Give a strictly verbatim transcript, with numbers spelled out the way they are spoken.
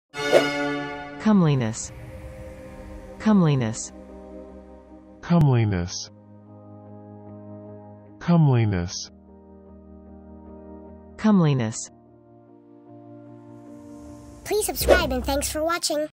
Comeliness. Comeliness. Comeliness. Comeliness. Comeliness. Please subscribe and thanks for watching.